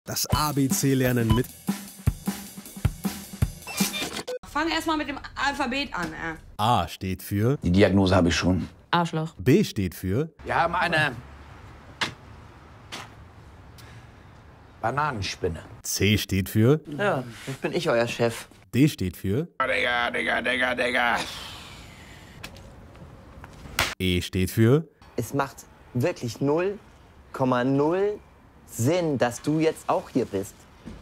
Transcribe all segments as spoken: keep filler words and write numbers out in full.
Das A B C lernen mit... Fang erstmal mit dem Alphabet an. Äh. A steht für... Die Diagnose habe ich schon. Arschloch. B steht für... Wir haben eine Bananenspinne. C steht für... Ja, jetzt bin ich euer Chef. D steht für... Digga, Digga, Digga, Digga. E steht für... Es macht wirklich null Komma null Sinn, dass du jetzt auch hier bist.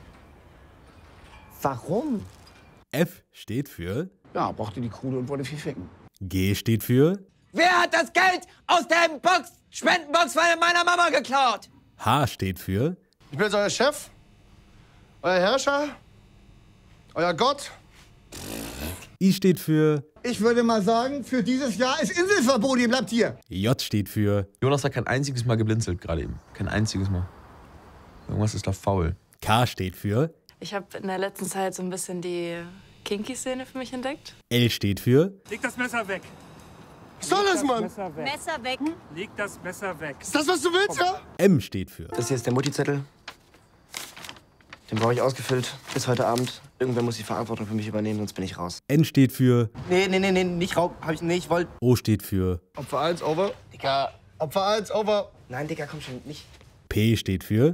Warum? F steht für... Ja, brauchte die Kohle und wollte viel ficken. G steht für... Wer hat das Geld aus der Box, Spendenbox von meiner Mama geklaut? H steht für... Ich bin jetzt euer Chef, euer Herrscher, euer Gott. I steht für... Ich würde mal sagen, für dieses Jahr ist Inselverbot, ihr bleibt hier. J steht für... Jonas hat kein einziges Mal geblinzelt gerade eben. Kein einziges Mal. Irgendwas ist da faul. K steht für... Ich habe in der letzten Zeit so ein bisschen die Kinky-Szene für mich entdeckt. L steht für... Leg das Messer weg. Was soll das, Mann? Messer weg. Messer weg. Leg das Messer weg. Ist das, was du willst, ja? M steht für... Das hier ist der Mutti-Zettel. Den brauche ich ausgefüllt bis heute Abend. Irgendwer muss die Verantwortung für mich übernehmen, sonst bin ich raus. N steht für... Nee, nee, nee, nee, nicht Raub. Hab ich, nee, ich wollte... O steht für... Opfer eins, over. Digga. Opfer eins, over. Nein, Digga, komm schon, nicht. P steht für...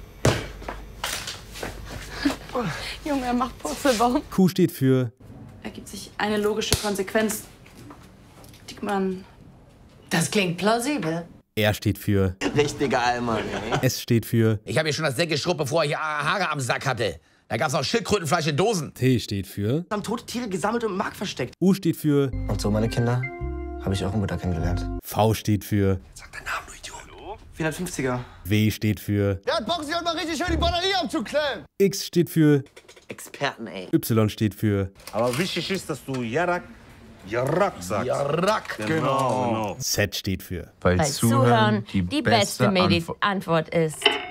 Junge, er macht Purzelbaum. Q steht für... Ergibt sich eine logische Konsequenz, die man... Das klingt plausibel. R steht für... Richtiger Allmann, ey. S steht für... Ich habe hier schon das Deck geschrubbt, bevor ich Haare am Sack hatte. Da gab's noch Schildkrötenfleisch in Dosen. T steht für... Haben tote Tiere gesammelt und im Markt versteckt. U steht für... Und so, meine Kinder, habe ich eure Mutter kennengelernt. V steht für... Sag deinen Namen, du Idiot. vierhundertfünfziger. W steht für... Ja, boxen Sie heute mal richtig schön die Batterie abzuklemmen. X steht für... Experten, ey. Y steht für... Aber wichtig ist, dass du Jarak, Jarak sagst. Jarak. Genau, genau. Z steht für... Weil, Weil Zuhören die beste Antwort Antwort ist.